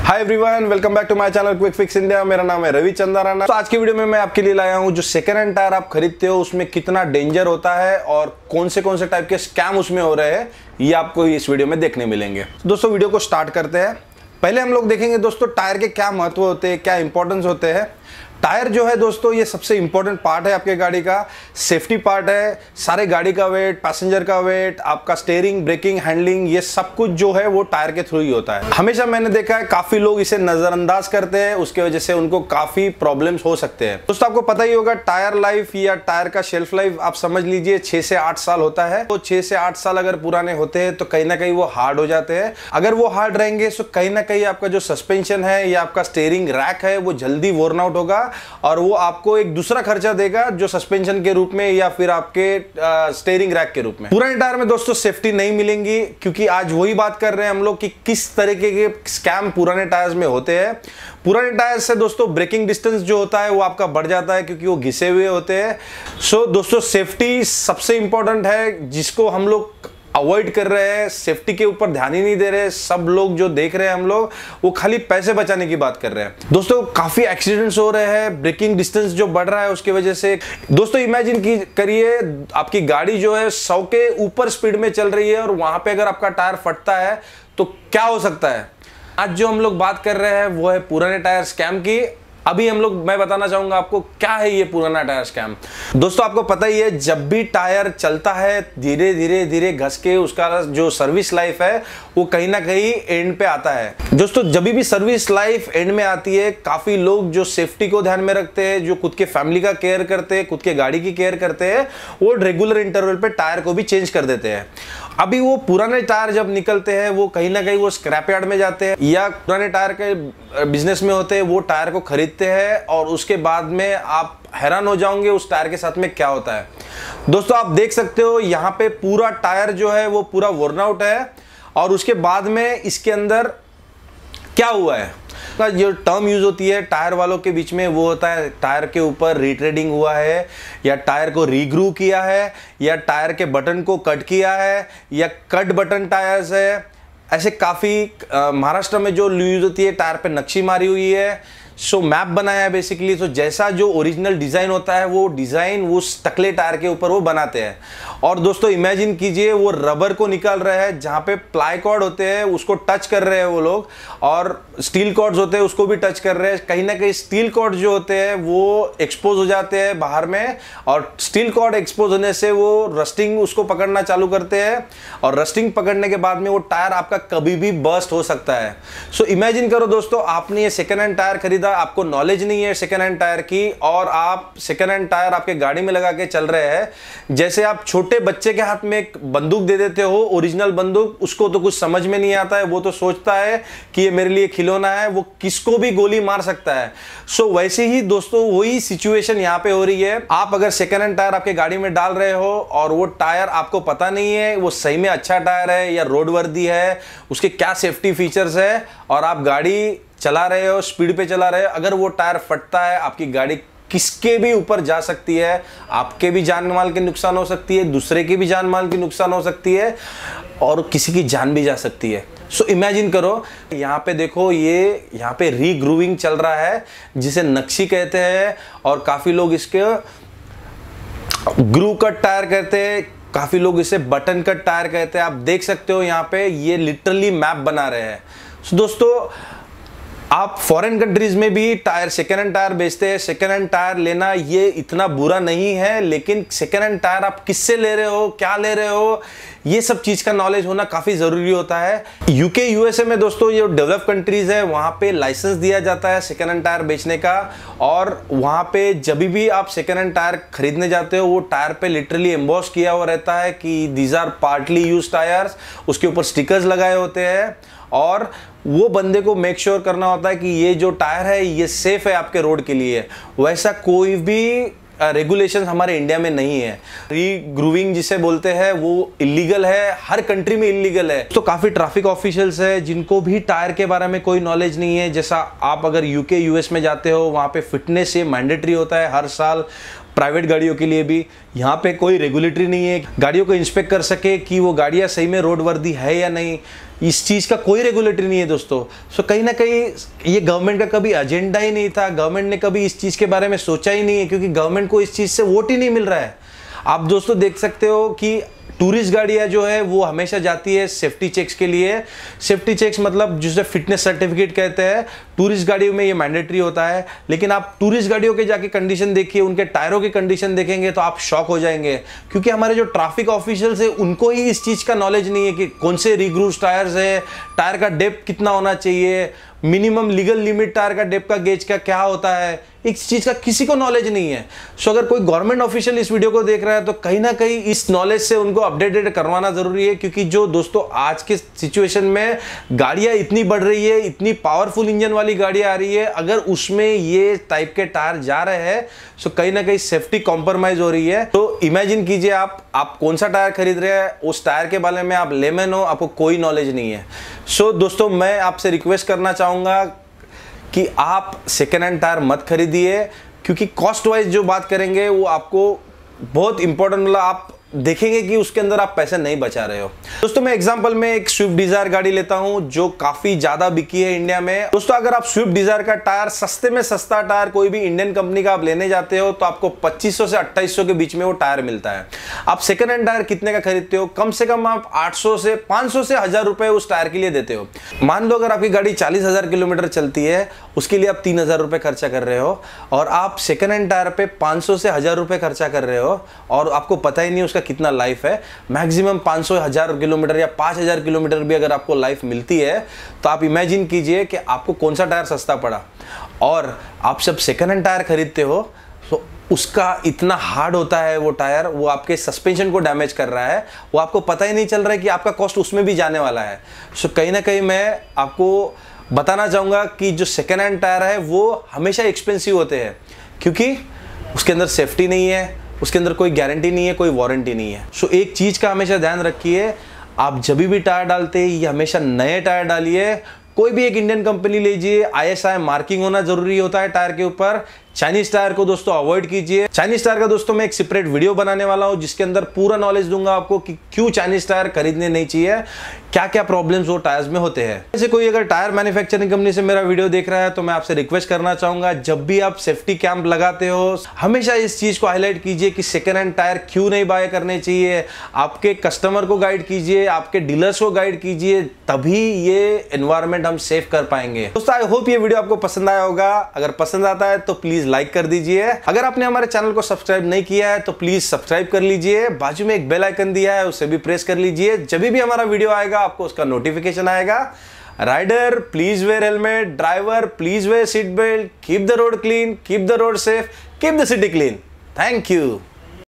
Hi everyone, welcome back to my channel quick fix India. मेरा नाम है रवि चंद्राना। तो आज की वीडियो में मैं आपके लिए लाया हूं जो सेकेंड हैंड टायर आप खरीदते हो उसमें कितना डेंजर होता है और कौन से टाइप के स्कैम उसमें हो रहे हैं, ये आपको इस वीडियो में देखने मिलेंगे। दोस्तों वीडियो को स्टार्ट करते हैं। पहले हम लोग देखेंगे दोस्तों टायर के क्या महत्व होते हैं, क्या इंपॉर्टेंस होते हैं। टायर जो है दोस्तों ये सबसे इंपॉर्टेंट पार्ट है आपके गाड़ी का, सेफ्टी पार्ट है। सारे गाड़ी का वेट, पैसेंजर का वेट, आपका स्टीयरिंग, ब्रेकिंग, हैंडलिंग, ये सब कुछ जो है वो टायर के थ्रू ही होता है। हमेशा मैंने देखा है काफी लोग इसे नजरअंदाज करते हैं, उसके वजह से उनको काफी प्रॉब्लम्स हो सकते हैं। दोस्तों आपको पता ही होगा टायर लाइफ या टायर का शेल्फ लाइफ आप समझ लीजिए 6 से 8 साल होता है। तो 6 से 8 साल अगर पुराने होते हैं तो कहीं ना कहीं वो हार्ड हो जाते हैं। अगर वो हार्ड रहेंगे तो कहीं ना कहीं आपका जो सस्पेंशन है या आपका स्टीयरिंग रैक है वो जल्दी वोर्न आउट होगा और वो आपको एक दूसरा खर्चा देगा जो सस्पेंशन के रूप में या फिर आपके स्टीयरिंग रैक के रूप में। पुराने टायर में दोस्तों सेफ्टी नहीं मिलेंगी, क्योंकि आज वही बात कर रहे हैं हम लोग कि किस तरीके के स्कैम पुराने टायर्स में होते हैं। पुराने टायर से दोस्तों ब्रेकिंग डिस्टेंस जो होता है वो आपका बढ़ जाता है क्योंकि वो घिसे हुए होते हैं। सो दोस्तों सेफ्टी सबसे इंपॉर्टेंट है, जिसको हम लोग अवॉइड कर रहे हैं, सेफ्टी के ऊपर ध्यान ही नहीं दे रहे। सब लोग जो देख रहे हैं हम लोग वो खाली पैसे बचाने की बात कर रहे हैं। दोस्तों काफी एक्सीडेंट्स हो रहे हैं, ब्रेकिंग डिस्टेंस जो बढ़ रहा है उसकी वजह से। दोस्तों इमेजिन करिए आपकी गाड़ी जो है 100 के ऊपर स्पीड में चल रही है और वहां पे अगर आपका टायर फटता है तो क्या हो सकता है। आज जो हम लोग बात कर रहे हैं वो है पुराने टायर स्कैम की। अभी मैं बताना चाहूंगा आपको क्या है ये पुराना टायर स्कैम। दोस्तों आपको पता ही है जब भी टायर चलता है धीरे धीरे धीरे घस के उसका जो सर्विस लाइफ है वो कहीं ना कहीं एंड पे आता है। दोस्तों जब भी सर्विस लाइफ एंड में आती है काफी लोग जो सेफ्टी को ध्यान में रखते हैं, जो खुद के फैमिली का केयर करते हैं, खुद के गाड़ी की केयर करते हैं, वो रेगुलर इंटरवल पे टायर को भी चेंज कर देते हैं। अभी वो पुराने टायर जब निकलते हैं वो कहीं ना कहीं वो स्क्रैप यार्ड में जाते हैं या पुराने टायर के बिजनेस में होते हैं, वो टायर को खरीदते हैं और उसके बाद में आप हैरान हो जाओगे उस टायर के साथ में क्या होता है। दोस्तों आप देख सकते हो यहाँ पे पूरा टायर जो है वो पूरा वर्न आउट है और उसके बाद में इसके अंदर क्या हुआ है का जो टर्म यूज होती है टायर वालों के बीच में वो होता है टायर के ऊपर रीट्रेडिंग हुआ है या टायर को रीग्रू किया है या टायर के बटन को कट किया है या कट बटन टायर्स है। ऐसे काफ़ी महाराष्ट्र में जो यूज होती है टायर पे नक्शी मारी हुई है, सो मैप बनाया है बेसिकली। तो जैसा जो ओरिजिनल डिज़ाइन होता है वो डिज़ाइन उस टकले टायर के ऊपर वो बनाते हैं। और दोस्तों इमेजिन कीजिए वो रबर को निकाल रहे हैं, जहाँ पे प्लाई कॉर्ड होते हैं उसको टच कर रहे हैं वो लोग, और स्टील कॉर्ड्स होते हैं उसको भी टच कर रहे हैं। कहीं ना कहीं स्टील कॉर्ड जो होते हैं वो एक्सपोज हो जाते हैं बाहर में, और स्टील कॉर्ड एक्सपोज होने से वो रस्टिंग उसको पकड़ना चालू करते हैं और रस्टिंग पकड़ने के बाद में वो टायर आपका कभी भी बर्स्ट हो सकता है। सो इमेजिन करो दोस्तों आपने ये सेकेंड हैंड टायर खरीदा, आपको नॉलेज नहीं है सेकेंड हैंड टायर की और आप सेकेंड हैंड टायर आपके गाड़ी में लगा के चल रहे हैं। जैसे आप छोटे बच्चे के हाथ में एक बंदूक दे देते हो, ओरिजिनल बंदूक, उसको तो कुछ समझ में नहीं आता है, वो तो सोचता है कि ये मेरे लिए खिलौना है, वो किसको भी गोली मार सकता है। सो वैसे ही दोस्तों वही सिचुएशन यहाँ पे हो रही है। आप अगर सेकेंड हैंड टायर आपके गाड़ी में डाल रहे हो और वो टायर आपको पता नहीं है वो सही में अच्छा टायर है या रोड वर्दी है, उसके क्या सेफ्टी फीचर्स है, और आप गाड़ी चला रहे हो, स्पीड पे चला रहे हो, अगर वो टायर फटता है आपकी गाड़ी किसके भी ऊपर जा सकती है, आपके भी जान माल की नुकसान हो सकती है, दूसरे की भी जान माल की नुकसान हो सकती है और किसी की जान भी जा सकती है। सो इमेजिन करो यहाँ पे देखो ये यहाँ पे रीग्रूविंग चल रहा है जिसे नक्शी कहते हैं, और काफ़ी लोग इसके ग्रू कट टायर कहते हैं, काफ़ी लोग इसे बटन कट टायर कहते हैं। आप देख सकते हो यहाँ पे ये लिटरली मैप बना रहे हैं। सो दोस्तों आप फॉरेन कंट्रीज में भी टायर सेकेंड हैंड टायर बेचते हैं। सेकेंड हैंड टायर लेना ये इतना बुरा नहीं है, लेकिन सेकेंड हैंड टायर आप किससे ले रहे हो, क्या ले रहे हो, ये सब चीज का नॉलेज होना काफी जरूरी होता है। यूके यूएसए में दोस्तों ये डेवलप कंट्रीज है, वहां पे लाइसेंस दिया जाता है सेकेंड हैंड टायर बेचने का, और वहां पे जब भी आप सेकेंड हैंड टायर खरीदने जाते हो वो टायर पे लिटरली एम्बॉस किया हुआ रहता है कि these are partly used tyres. उसके ऊपर स्टिकर्स लगाए होते हैं और वो बंदे को मेक श्योर करना होता है कि ये जो टायर है ये सेफ है आपके रोड के लिए। वैसा कोई भी रेगुलेशन हमारे इंडिया में नहीं है। रीग्रूविंग जिसे बोलते हैं वो इलीगल है, हर कंट्री में इलीगल है। तो काफी ट्रैफिक ऑफिशियल्स है जिनको भी टायर के बारे में कोई नॉलेज नहीं है। जैसा आप अगर यूके यूएस में जाते हो वहां पे फिटनेस ये मैंडेटरी होता है हर साल, प्राइवेट गाड़ियों के लिए भी। यहाँ पे कोई रेगुलेटरी नहीं है गाड़ियों को इंस्पेक्ट कर सके कि वो गाड़ियाँ सही में रोड वर्दी है या नहीं। इस चीज़ का कोई रेगुलेटरी नहीं है दोस्तों। सो कहीं ना कहीं ये गवर्नमेंट का कभी एजेंडा ही नहीं था, गवर्नमेंट ने कभी इस चीज़ के बारे में सोचा ही नहीं है, क्योंकि गवर्नमेंट को इस चीज़ से वोट ही नहीं मिल रहा है। आप दोस्तों देख सकते हो कि टूरिस्ट गाड़ियाँ जो है वो हमेशा जाती है सेफ्टी चेक्स के लिए। सेफ्टी चेक्स मतलब जिसे फिटनेस सर्टिफिकेट कहते हैं, टूरिस्ट गाड़ियों में ये मैंडेटरी होता है। लेकिन आप टूरिस्ट गाड़ियों के जाके कंडीशन देखिए, उनके टायरों की कंडीशन देखेंगे तो आप शॉक हो जाएंगे, क्योंकि हमारे जो ट्रैफिक ऑफिशियल्स है उनको ही इस चीज़ का नॉलेज नहीं है कि कौन से रिग्रूव्ड टायर्स है, टायर का डेप्थ कितना होना चाहिए, मिनिमम लीगल लिमिट टायर का डेप्थ का गेज का क्या होता है, इस चीज़ का किसी को नॉलेज नहीं है। सो अगर कोई गवर्नमेंट ऑफिशियल इस वीडियो को देख रहा है तो कहीं ना कहीं इस नॉलेज से उनको अपडेटेड करवाना जरूरी है, क्योंकि जो दोस्तों आज के सिचुएशन में गाड़ियां इतनी बढ़ रही है, इतनी पावरफुल इंजन वाली गाड़ियां आ रही है, अगर उसमें ये टाइप के टायर जा रहे हैं तो कहीं ना कहीं सेफ्टी कॉम्प्रोमाइज हो रही है। तो इमेजिन कीजिए आप कौन सा टायर खरीद रहे हैं, उस टायर के बारे में आप लेमैन हो, आपको कोई नॉलेज नहीं है। सो दोस्तों मैं आपसे रिक्वेस्ट करना चाहूंगा कि आप सेकेंड हैंड टायर मत खरीदिए, क्योंकि कॉस्ट वाइज जो बात करेंगे वो आपको बहुत इंपॉर्टेंट, मतलब आप देखेंगे कि उसके अंदर आप पैसे नहीं बचा रहे हो। दोस्तों मैं एग्जांपल में एक स्विफ्ट डिजायर गाड़ी लेता हूं जो काफी ज्यादा बिकी है इंडिया में। दोस्तों अगर आप स्विफ्ट डिजायर का टायर सस्ते में सस्ता टायर कोई भी इंडियन कंपनी का आप लेने जाते हो तो आपको 2500 से 2800 के बीच में वो टायर मिलता है। आप सेकेंड हैंड टायर कितने का खरीदते हो? कम से कम आप 800 से 500 से 1000 रुपए उस टायर के लिए देते हो। मान लो अगर आपकी गाड़ी 40,000 किलोमीटर चलती है, उसके लिए आप 3000 रुपए खर्चा कर रहे हो, और आप सेकेंड हैंड टायर पे 500 से 1000 रुपए खर्चा कर रहे हो, और आपको पता ही नहीं उसका कितना लाइफ है। मैक्सिमम 500,000 किलोमीटर या 5000 किलोमीटर भी अगर आपको लाइफ मिलती है तो आप इमेजिन कीजिए कि आपको कौन सा टायर सस्ता पड़ा। और आप जब सेकेंड हैंड टायर खरीदते हो तो उसका इतना हार्ड होता है वो टायर, वो आपके सस्पेंशन को डैमेज कर रहा है, वो आपको पता ही नहीं चल रहा है कि आपका कॉस्ट उसमें भी जाने वाला है। सो कहीं ना कहीं मैं आपको बताना चाहूँगा कि जो सेकेंड हैंड टायर है वो हमेशा एक्सपेंसिव होते हैं, क्योंकि उसके अंदर सेफ्टी नहीं है, उसके अंदर कोई गारंटी नहीं है, कोई वारंटी नहीं है। सो एक चीज़ का हमेशा ध्यान रखिए, आप जब भी टायर डालते हैं ये हमेशा नए टायर डालिए। कोई भी एक इंडियन कंपनी लीजिए, ISI मार्किंग होना जरूरी होता है टायर के ऊपर। चाइनीज टायर को दोस्तों अवॉइड कीजिए। चाइनीज टायर का दोस्तों मैं एक सेपरेट वीडियो बनाने वाला हूं जिसके अंदर पूरा नॉलेज दूंगा आपको कि क्यों चाइनीज टायर खरीदने नहीं चाहिए, क्या क्या प्रॉब्लम्स वो टायर्स में होते हैं। जैसे कोई अगर टायर मैन्युफैक्चरिंग कंपनी से मेरा वीडियो देख रहा है तो मैं आपसे रिक्वेस्ट करना चाहूंगा, जब भी आप सेफ्टी कैंप लगाते हो हमेशा इस चीज को हाईलाइट कीजिए कि सेकेंड हैंड टायर क्यों नहीं बाय करने चाहिए। आपके कस्टमर को गाइड कीजिए, आपके डीलर्स को गाइड कीजिए, तभी ये एनवायरमेंट हम सेफ कर पाएंगे। दोस्तों आई होप ये वीडियो आपको पसंद आया होगा। अगर पसंद आता है तो प्लीज लाइक कर दीजिए। अगर आपने हमारे चैनल को सब्सक्राइब नहीं किया है तो प्लीज सब्सक्राइब कर लीजिए। बाजू में एक बेल आइकन दिया है उसे भी प्रेस कर लीजिए, जब भी हमारा वीडियो आएगा आपको उसका नोटिफिकेशन आएगा। Rider please wear helmet, driver please wear seat belt, keep the road clean, keep the road safe, keep the city clean. Thank you.